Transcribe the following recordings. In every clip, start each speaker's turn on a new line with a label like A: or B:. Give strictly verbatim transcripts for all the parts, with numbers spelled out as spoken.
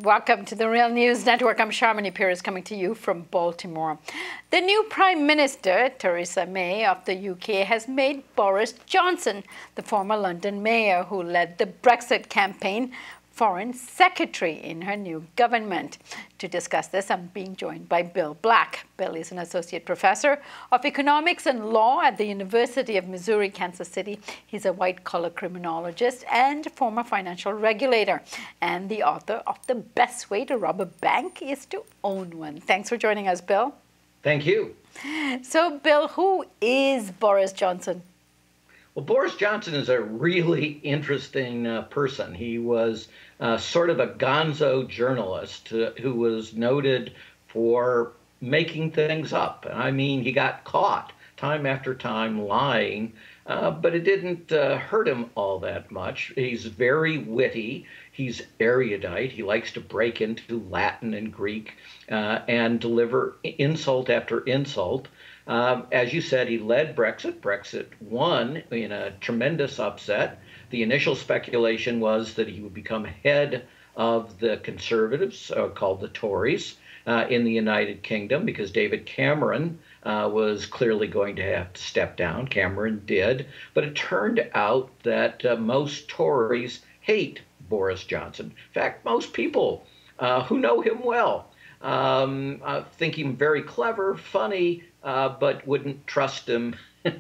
A: Welcome to the Real News Network. I'm Sharmini Pearce coming to you from Baltimore. The new Prime Minister, Theresa May of the U K, has made Boris Johnson, the former London mayor who led the Brexit campaign, Foreign Secretary in her new government. To discuss this, I'm being joined by Bill Black. Bill is an associate professor of economics and law at the University of Missouri, Kansas City. He's a white-collar criminologist and former financial regulator, and the author of The Best Way to Rob a Bank is to Own One. Thanks for joining us, Bill.
B: Thank you.
A: So, Bill, who is Boris Johnson?
B: Well, Boris Johnson is a really interesting uh, person. He was uh, sort of a gonzo journalist uh, who was noted for making things up. I mean, he got caught time after time lying, uh, but it didn't uh, hurt him all that much. He's very witty. He's erudite. He likes to break into Latin and Greek uh, and deliver insult after insult. Um, as you said, he led Brexit. Brexit won in a tremendous upset. The initial speculation was that he would become head of the Conservatives, uh, called the Tories, uh, in the United Kingdom, because David Cameron uh, was clearly going to have to step down. Cameron did. But it turned out that uh, most Tories hate Boris Johnson. In fact, most people uh, who know him well um, uh, think him very clever, funny, Uh, but wouldn't trust him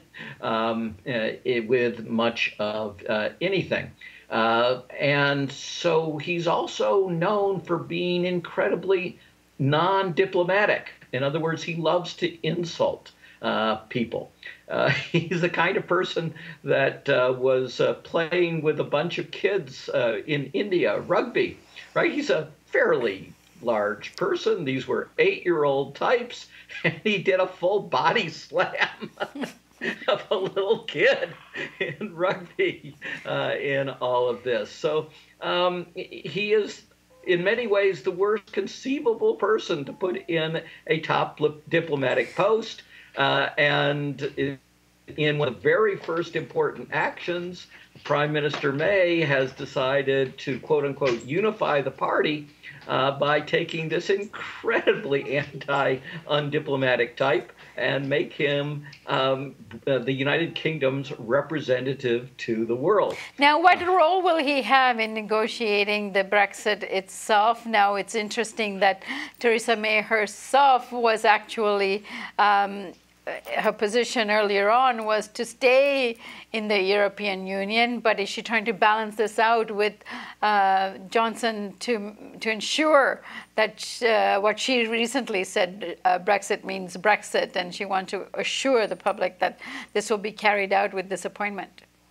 B: um, uh, with much of uh, anything. Uh, and so he's also known for being incredibly non-diplomatic. In other words, he loves to insult uh, people. Uh, he's the kind of person that uh, was uh, playing with a bunch of kids uh, in India, rugby, right? He's a fairly large person. These were eight-year-old types, and he did a full body slam of a little kid in rugby uh, in all of this. So um, he is, in many ways, the worst conceivable person to put in a top diplomatic post. Uh, and in one of the very first important actions, Prime Minister May has decided to, quote unquote, unify the party Uh, by taking this incredibly anti-undiplomatic type and make him um, uh, the United Kingdom's representative to the world.
A: Now, what role will he have in negotiating the Brexit itself? Now, it's interesting that Theresa May herself was actually um, her position earlier on was to stay in the European Union, but is she trying to balance this out with uh, Johnson to to ensure that uh, what she recently said, uh, Brexit means Brexit, and she wants to assure the public that this will be carried out with this appointment?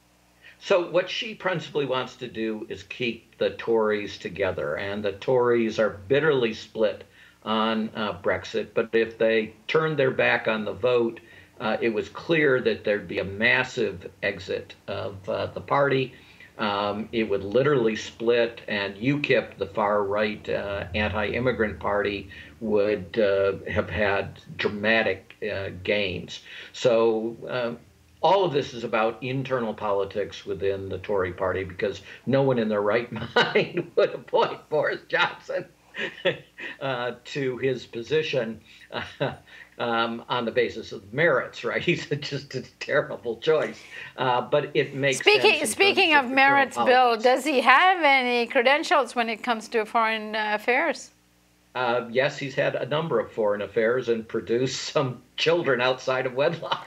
B: So what she principally wants to do is keep the Tories together, and the Tories are bitterly split on uh, Brexit, but if they turned their back on the vote, uh, it was clear that there'd be a massive exit of uh, the party. Um, it would literally split, and UKIP, the far-right uh, anti-immigrant party, would uh, have had dramatic uh, gains. So um, all of this is about internal politics within the Tory party, because no one in their right mind would appoint Boris Johnson Uh, to his position uh, um, on the basis of merits, right? He's just a terrible choice, uh, but it makes
A: speaking,
B: sense.
A: Speaking of, of merits, Bill, does he have any credentials when it comes to foreign uh, affairs?
B: Uh, yes, he's had a number of foreign affairs and produced some children outside of wedlock.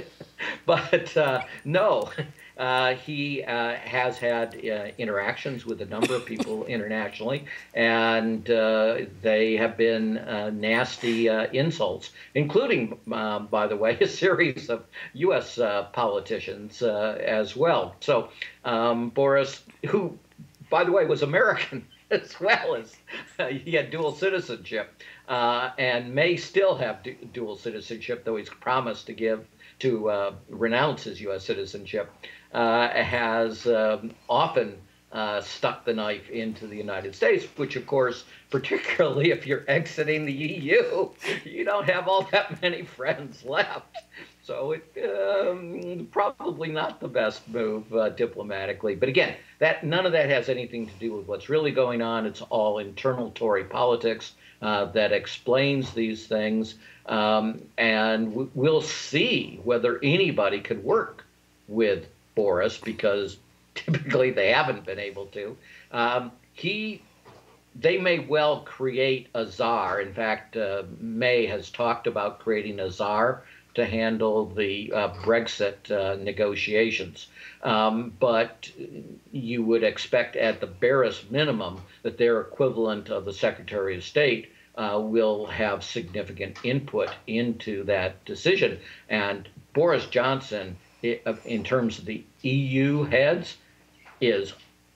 B: But uh, no, uh, he uh, has had uh, interactions with a number of people internationally, and uh, they have been uh, nasty uh, insults, including, uh, by the way, a series of U S uh, politicians uh, as well. So um, Boris, who, by the way, was American as well as uh, he had dual citizenship, uh, and may still have du dual citizenship, though he's promised to give to uh, renounce his U S citizenship, uh, has um, often uh, stuck the knife into the United States, which, of course, particularly if you're exiting the E U, you don't have all that many friends left. So it um, probably not the best move uh, diplomatically. But again, that none of that has anything to do with what's really going on. It's all internal Tory politics uh, that explains these things. Um, and w- we'll see whether anybody could work with Boris, because typically they haven't been able to. Um, he, they may well create a czar. In fact, uh, May has talked about creating a czar to handle the uh, Brexit uh, negotiations. Um, but you would expect at the barest minimum that their equivalent of the Secretary of State uh, will have significant input into that decision. And Boris Johnson, in terms of the E U heads, is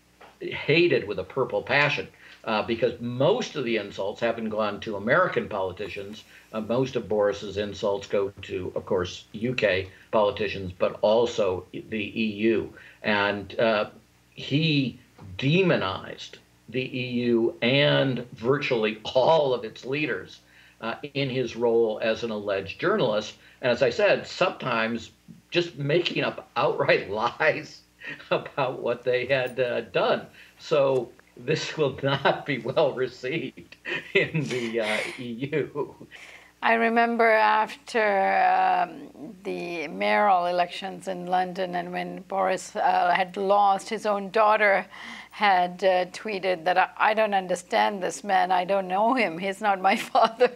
B: hated with a purple passion. Uh, because most of the insults haven't gone to American politicians. Uh, most of Boris's insults go to, of course, U K politicians, but also the E U. And uh, he demonized the E U and virtually all of its leaders uh, in his role as an alleged journalist. And as I said, sometimes just making up outright lies about what they had uh, done. So this will not be well received in the uh, E U.
A: I remember after um, the mayoral elections in London, and when Boris uh, had lost, his own daughter had uh, tweeted that I, I don't understand this man. I don't know him. He's not my father.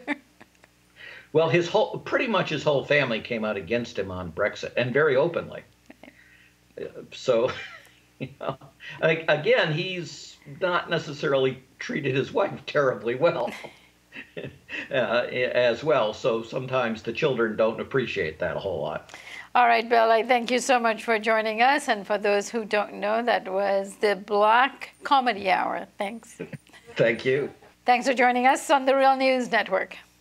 B: Well, his whole, pretty much his whole family came out against him on Brexit, and very openly. Uh, so, you know, like, again, he's not necessarily treated his wife terribly well uh, as well. So sometimes the children don't appreciate that a whole lot.
A: All right, Bill, I thank you so much for joining us. And for those who don't know, that was the Black Comedy Hour. Thanks.
B: Thank you.
A: Thanks for joining us on the Real News Network.